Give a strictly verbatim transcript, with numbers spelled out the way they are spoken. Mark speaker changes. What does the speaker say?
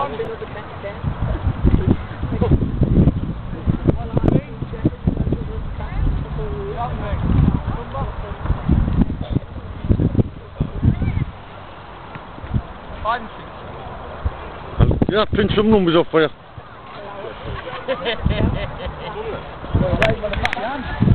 Speaker 1: Ja, punt hem nog eens op voor je.